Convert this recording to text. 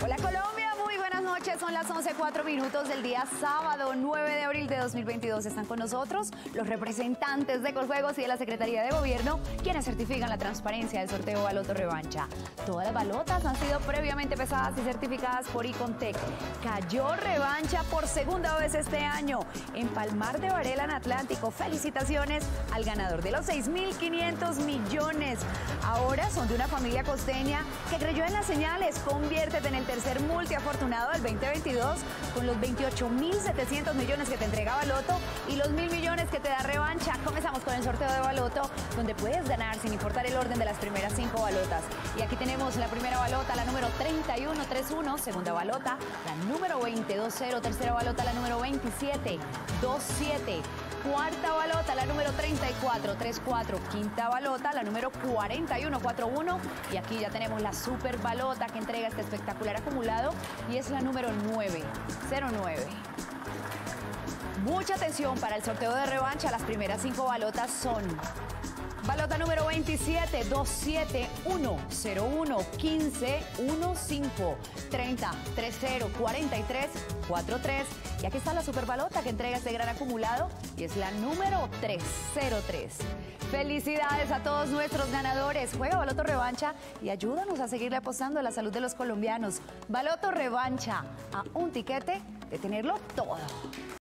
Hola Colombia, muy buenas noches, son las 11:04 del día sábado 9 de abril de 2022. Están con nosotros los representantes de Coljuegos y de la Secretaría de Gobierno, quienes certifican la transparencia del sorteo Baloto Revancha. Todas las balotas han sido previamente pesadas y certificadas por Icontec. Cayó Revancha por segunda vez este año en Palmar de Varela, en Atlántico. Felicitaciones al ganador de los 6.500 millones. Ahora son de una familia costeña que creyó en las señales. Conviértete en el tercer multiafortunado del 2022 con los 28.700 millones que te entrega Baloto y los 1.000 millones que te da Revancha. Comenzamos con el sorteo de Baloto, donde puedes ganar sin importar el orden de las primeras 5 balotas. Y aquí tenemos la primera balota, la número 3131, segunda balota, la número 2020, tercera balota, la número 2727. Cuarta balota, la número 3434, quinta balota, la número 4141 y aquí ya tenemos la super balota que entrega este espectacular acumulado y es la número 909. Mucha atención para el sorteo de Revancha, las primeras 5 balotas son balota número 27, 27101, 15, 15, 30, 30, 43, 43. Y aquí está la superbalota que entrega este gran acumulado y es la número 303. Felicidades a todos nuestros ganadores. Juega Baloto Revancha y ayúdanos a seguirle apostando a la salud de los colombianos. Baloto Revancha, a un tiquete de tenerlo todo.